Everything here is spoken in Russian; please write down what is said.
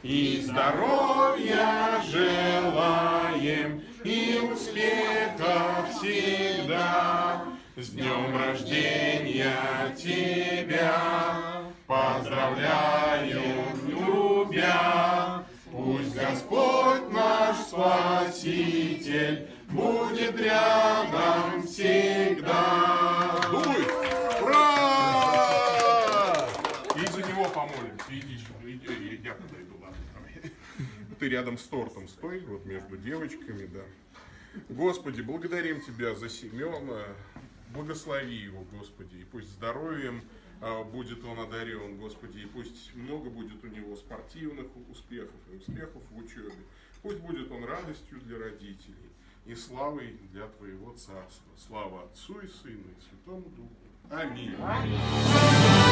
И здоровья желаем, и успеха всегда. С днем рождения тебя поздравляю, любя. Пусть Господь наш Спаситель будет рядом всегда. Дуй! Ура! И за него помолимся. Иди сюда, иди, я подойду, ладно. Ты рядом с тортом стой, вот между девочками, да. Господи, благодарим Тебя за Семена. Благослови его, Господи, и пусть здоровьем будет он одарен, Господи, и пусть много будет у него спортивных успехов и успехов в учебе. Пусть будет он радостью для родителей и славой для Твоего Царства. Слава Отцу и Сыну и Святому Духу. Аминь.